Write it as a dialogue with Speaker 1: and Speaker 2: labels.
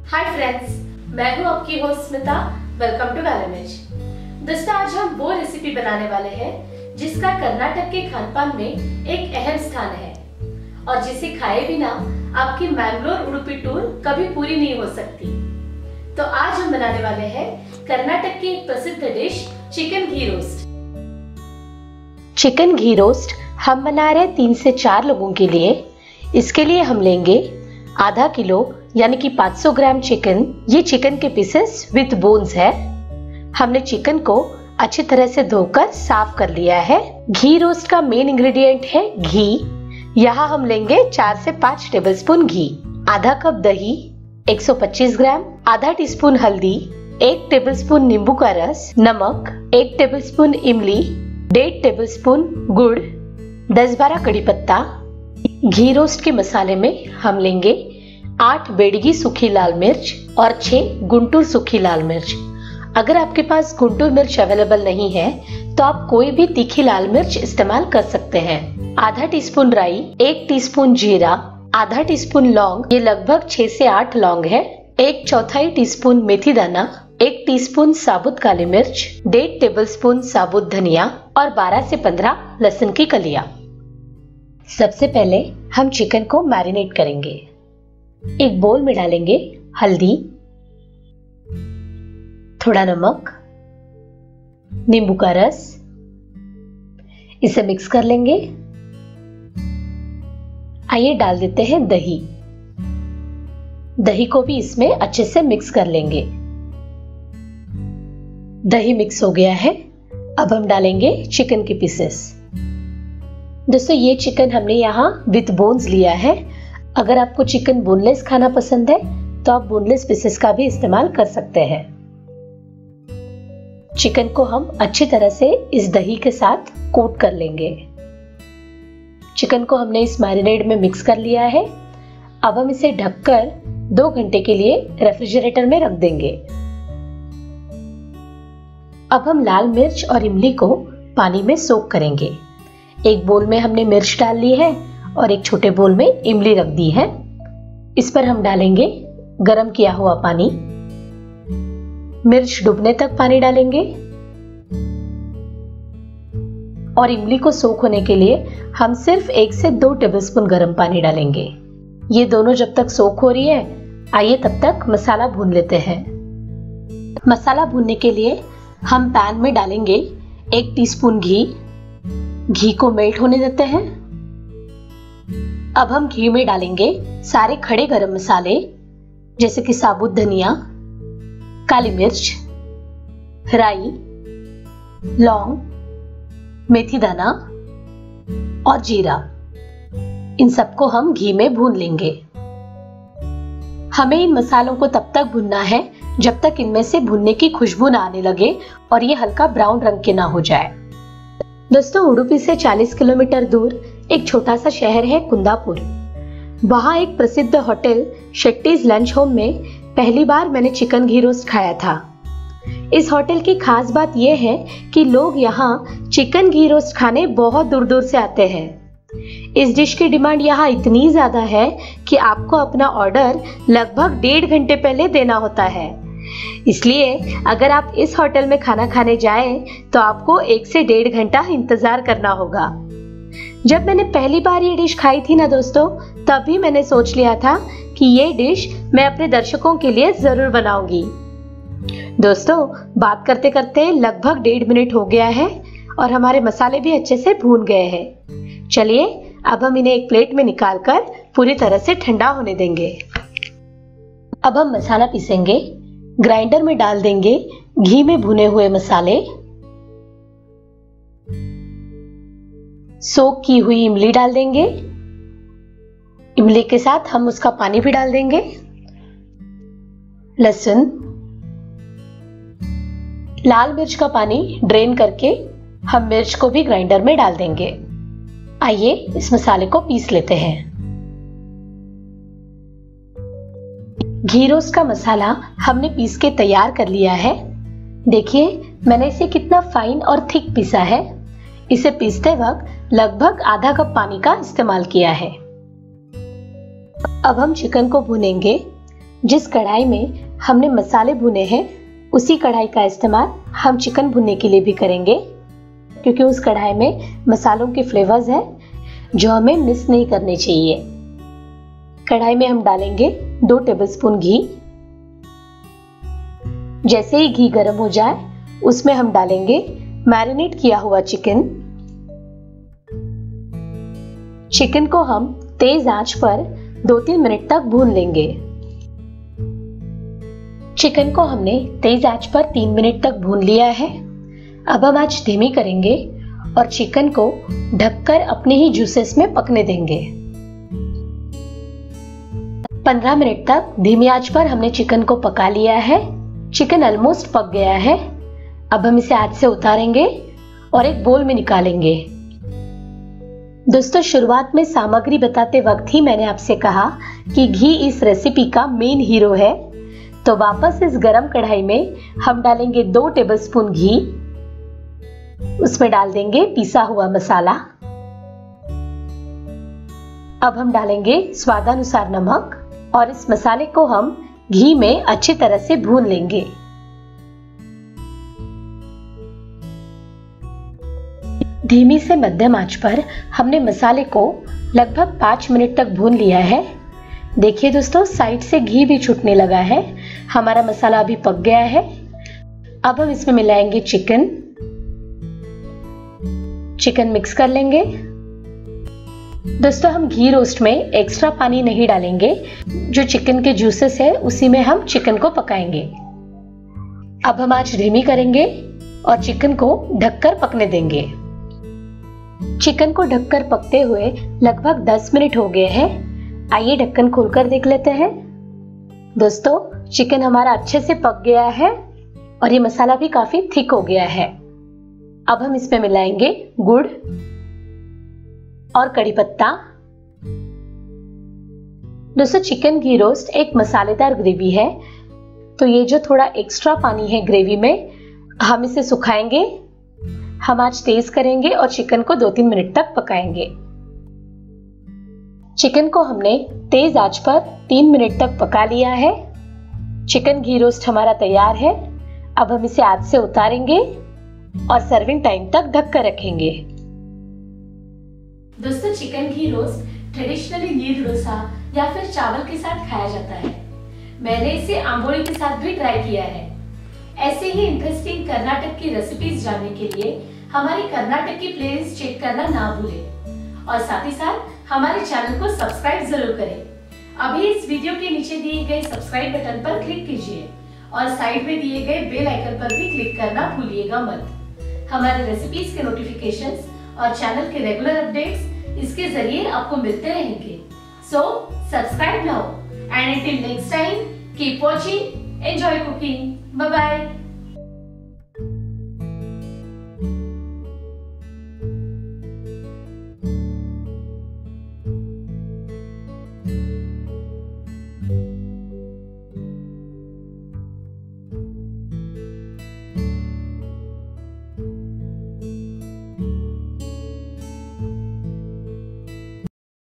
Speaker 1: Hi friends, मैं हूं आपकी होस्ट स्मिता। वेलकम टू वैलेमेज। दोस्तों, आज हम वो रेसिपी बनाने वाले हैं जिसका कर्नाटक के खानपान में एक अहम स्थान है और जिसे खाए बिना आपकी मैंगलोर उडुपी टूर कभी पूरी नहीं हो सकती। तो आज हम बनाने वाले हैं कर्नाटक की एक प्रसिद्ध dish chicken ghee roast. Chicken ghee roast हम बना रहे 3 से 4 लोगों के लिए। इसके लिए हम लेंगे आधा किलो यानी कि 500 ग्राम चिकन। ये चिकन के पीसेस विद बोन्स है। हमने चिकन को अच्छी तरह से धोकर साफ कर लिया है। घी रोस्ट का मेन इंग्रेडिएंट है घी। यहाँ हम लेंगे 4 से 5 टेबलस्पून घी, आधा कप दही, 125 ग्राम, आधा टीस्पून हल्दी, 1 टेबलस्पून नींबू का रस, नमक, 1 टेबलस्पून इमली, 1.5 टेबलस्पून गुड़, 10-12 कड़ी पत्ता। घी रोस्ट के मसाले में हम लेंगे 8 बेडगी सूखी लाल मिर्च और 6 गुंटूर सूखी लाल मिर्च। अगर आपके पास गुंटूर मिर्च अवेलेबल नहीं है तो आप कोई भी तीखी लाल मिर्च इस्तेमाल कर सकते हैं। आधा टीस्पून राई, 1 टीस्पून जीरा, आधा टीस्पून लौंग, ये लगभग 6 से 8 लौंग है, 1/4 टीस्पून मेथी दाना, 1 टीस्पून साबुत काली मिर्च, 1.5 टेबलस्पून साबुत धनिया और 12 से 15 लहसुन की कलियां। सबसे पहले हम चिकन को मैरिनेट करेंगे। एक बोल में डालेंगे हल्दी, थोड़ा नमक, नींबू का रस, इसे मिक्स कर लेंगे। आइए डाल देते हैं दही। दही को भी इसमें अच्छे से मिक्स कर लेंगे। दही मिक्स हो गया है। अब हम डालेंगे चिकन के पीसेस। दोस्तों, ये चिकन हमने यहाँ विद बोन्स लिया है। अगर आपको चिकन बोनलेस खाना पसंद है तो आप बोनलेस पीसेस का भी इस्तेमाल कर सकते हैं। चिकन को हम अच्छी तरह से इस दही के साथ कोट कर लेंगे। चिकन को हमने इस मैरिनेड में मिक्स कर लिया है। अब हम इसे ढककर 2 घंटे के लिए रेफ्रिजरेटर में रख देंगे। अब हम लाल मिर्च और इमली को पानी में सोक करेंगे। एक बोल में हमने मिर्च डाल ली है और एक छोटे बोल में इमली रख दी है। इस पर हम डालेंगे गरम किया हुआ पानी। मिर्च डूबने तक पानी डालेंगे और इमली को सोख होने के लिए हम सिर्फ 1 से 2 टेबलस्पून गरम पानी डालेंगे। ये दोनों जब तक सोख हो रही है, आइए तब तक मसाला भून लेते हैं। मसाला भूनने के लिए हम पैन में डालेंगे 1 टीस्पून घी। घी को मेल्ट होने देते हैं। अब हम घी में डालेंगे सारे खड़े गरम मसाले जैसे कि साबुत धनिया, काली मिर्च, राई, लौंग, मेथी दाना और जीरा। इन सबको हम घी में भून लेंगे। हमें इन मसालों को तब तक भूनना है जब तक इनमें से भुनने की खुशबू ना आने लगे और ये हल्का ब्राउन रंग के ना हो जाए। दोस्तों, उडुपी से 40 किलोमीटर दूर एक छोटा सा शहर है कुंदापुर। वहां एक प्रसिद्ध होटल शेट्टीज लंच होम में पहली बार मैंने चिकन घी रोस्ट खाया था। इस होटल की खास बात यह है कि लोग यहाँ चिकन घी रोस्ट खाने बहुत दूर दूर से आते हैं। इस डिश की डिमांड यहाँ इतनी ज्यादा है कि आपको अपना ऑर्डर लगभग 1.5 घंटे पहले देना होता है। इसलिए अगर आप इस होटल में खाना खाने जाएं तो आपको 1 से 1.5 घंटा इंतजार करना होगा। जब मैंने पहली बार ये डिश खाई थी ना दोस्तों, तभी मैंने सोच लिया था कि ये डिश मैं अपने दर्शकों के लिए जरूर बनाऊंगी। दोस्तों, बात करते करते लगभग 1.5 मिनट हो गया है और हमारे मसाले भी अच्छे से भून गए हैं। चलिए अब हम इन्हें एक प्लेट में निकालकर पूरी तरह से ठंडा होने देंगे। अब हम मसाला पीसेंगे। ग्राइंडर में डाल देंगे घी में भुने हुए मसाले, सोक की हुई इमली डाल देंगे। इमली के साथ हम उसका पानी भी डाल देंगे। लहसुन, लाल मिर्च का पानी ड्रेन करके हम मिर्च को भी ग्राइंडर में डाल देंगे। आइए इस मसाले को पीस लेते हैं। घी रोस्ट का मसाला हमने पीस के तैयार कर लिया है। देखिए मैंने इसे कितना फाइन और थिक पीसा है। इसे पीसते वक्त लगभग आधा कप पानी का इस्तेमाल किया है। अब हम चिकन को भूनेंगे। जिस कढ़ाई में हमने मसाले भुने हैं उसी कढ़ाई का इस्तेमाल हम चिकन भुनने के लिए भी करेंगे, क्योंकि उस कढ़ाई में मसालों के फ्लेवर्स हैं जो हमें मिस नहीं करने चाहिए। कढ़ाई में हम डालेंगे 2 टेबलस्पून घी। जैसे ही घी गर्म हो जाए उसमें हम डालेंगे मैरिनेट किया हुआ चिकन। चिकन को हम तेज आंच पर 2-3 मिनट तक भून लेंगे। चिकन को हमने तेज आंच पर 3 मिनट तक भून लिया है। अब हम आंच धीमी करेंगे और चिकन को ढककर अपने ही जूसेस में पकने देंगे। 15 मिनट तक धीमी आंच पर हमने चिकन को पका लिया है। चिकन ऑलमोस्ट पक गया है। अब हम इसे आंच से उतारेंगे और एक बोल में निकालेंगे। दोस्तों, शुरुआत में सामग्री बताते वक्त ही मैंने आपसे कहा कि घी इस रेसिपी का मेन हीरो है, तो वापस इस गरम कढ़ाई में हम डालेंगे 2 टेबलस्पून घी। उसमें डाल देंगे पिसा हुआ मसाला। अब हम डालेंगे स्वादानुसार नमक और इस मसाले को हम घी में अच्छी तरह से भून लेंगे। धीमी से मध्यम आंच पर हमने मसाले को लगभग 5 मिनट तक भून लिया है। देखिए दोस्तों, साइड से घी भी छूटने लगा है। हमारा मसाला अभी पक गया है। अब हम इसमें मिलाएंगे चिकन मिक्स कर लेंगे। दोस्तों, हम घी रोस्ट में एक्स्ट्रा पानी नहीं डालेंगे। जो चिकन के जूसेस है उसी में हम चिकन को पकाएंगे। अब हम आंच धीमी करेंगे और चिकन को ढककर पकने देंगे। चिकन को ढककर पकते हुए लगभग 10 मिनट हो गए हैं। आइए ढक्कन खोलकर देख लेते हैं। दोस्तों, चिकन हमारा अच्छे से पक गया है और ये मसाला भी काफी थिक हो गया है। अब हम इसमें मिलाएंगे गुड़ और कड़ी पत्ता। दोस्तों, चिकन घी रोस्ट एक मसालेदार ग्रेवी है, तो ये जो थोड़ा एक्स्ट्रा पानी है ग्रेवी में, हम इसे सुखाएंगे। हम आंच तेज करेंगे और चिकन को 2-3 मिनट तक पकाएंगे। चिकन को हमने तेज आंच पर 3 मिनट तक पका लिया है। चिकन घी रोस्ट हमारा तैयार है। अब हम इसे आंच से उतारेंगे और सर्विंग टाइम तक ढक कर रखेंगे।
Speaker 2: दोस्तों, चिकन घी रोस्ट ट्रेडिशनली नीर डोसा या फिर चावल के साथ खाया जाता है। मैंने इसे आंबोली के साथ भी ट्राई किया है। ऐसे ही इंटरेस्टिंग कर्नाटक की रेसिपीज जानने के लिए हमारी कर्नाटक की प्लेलिस्ट चेक करना ना भूलें और साथ ही साथ हमारे चैनल को सब्सक्राइब जरूर करें। अभी इस वीडियो के नीचे दिए गए सब्सक्राइब बटन पर क्लिक कीजिए और साइड में दिए गए बेल आइकन पर भी क्लिक करना भूलिएगा मत। हमारे रेसिपीज के नोटिफिकेशंस और चैनल के रेगुलर अपडेट्स इसके जरिए आपको मिलते रहेंगे। So subscribe now and until next time, keep watching, enjoy cooking. Bye bye.